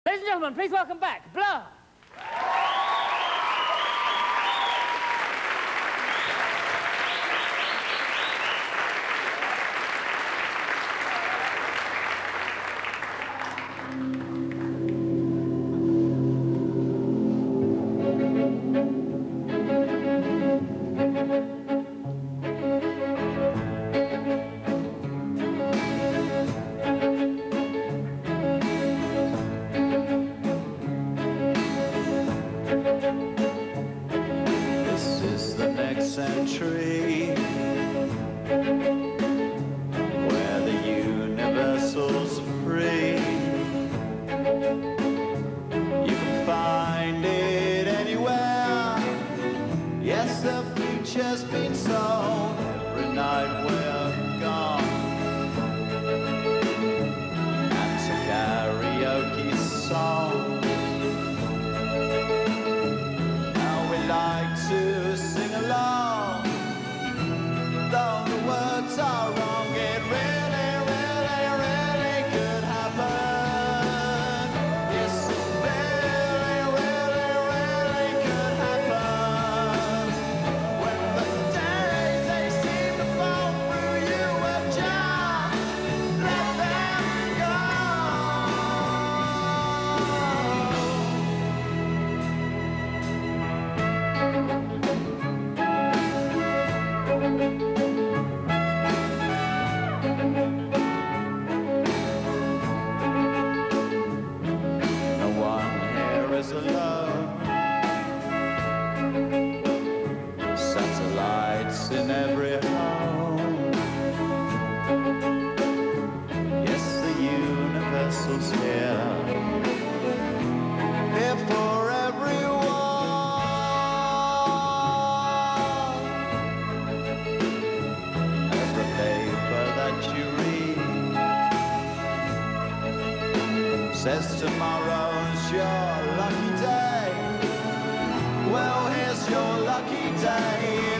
Ladies and gentlemen, please welcome back Blur. Century, where the universal's free. You can find it anywhere. Yes, the future's been sold. Every night we're gone, and to karaoke song. Now we like to sing along, though the words are wrong. It really, really, really could happen. Yes, it really, really, really could happen. When the days they seem to fall through you, well, just let them go. No one here is alone. Satellites in every home. Yes, the universal's here. Here for everyone. Every paper that you read says tomorrow's your lucky day. Well, here's your lucky day.